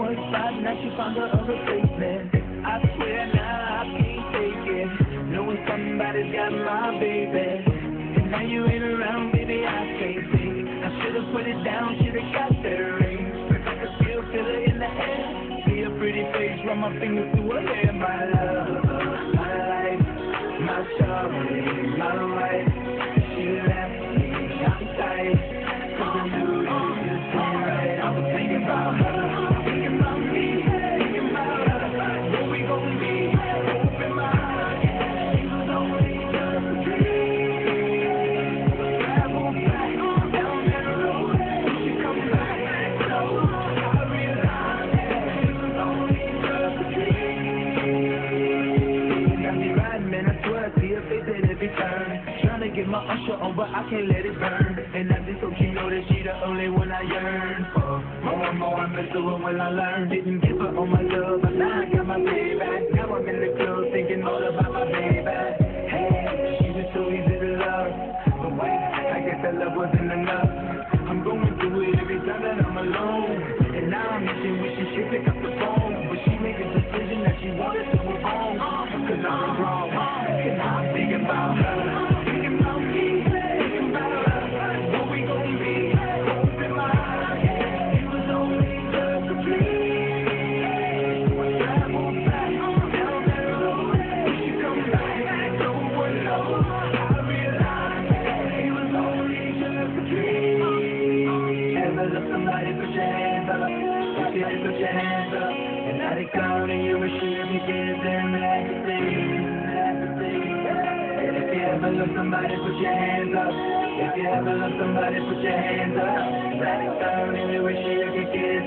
one spot, now she found her a replacement. I swear now I can't take it, knowing somebody's got my baby. And now you ain't around, baby, I can't think. I should've put it down, should've got that ring. But I can still feel it in the air. See a pretty face, run my fingers through her hair. My love, my life, my sorry, my wife. She left me, I'm tight. Cause I knew you just ain't right. I was thinking about her, thinking about me, thinking about her. Where we gon' be? Open my eyes. She was only just a dream. Travel back down that road. She come back slow. I realized she was only just a dream. Got me riding, man, I swear I see her face at every turn. Tryna get my usher on, but I can't let it burn. And I just hope she know that she the only one I yearn for. More and more I miss her when I learned. Didn't give her all my love, but now I got my baby back. Now I'm in the club thinking all about my baby. Hey, she was so easy to love. But wait, I guess that love wasn't enough. I'm going through it every time that I'm alone. And now I'm wishing she pick up the phone. But she made a decision that she wanted to move on. Cause I was wrong. And now I'm thinking about her. Thinking about me. Thinking about her. What we gon' be? Open my eyes. She was only just a dream. Travel back down that road. She come back, no one knows. I realized she was only just a dream. Ever love somebody, put your hands up. If you did, put your hands up. And now they counting you, but she every kiss and everything. If you ever love somebody, put your hands up. If you ever love somebody, put your hands up. Now they counting you, but she every kiss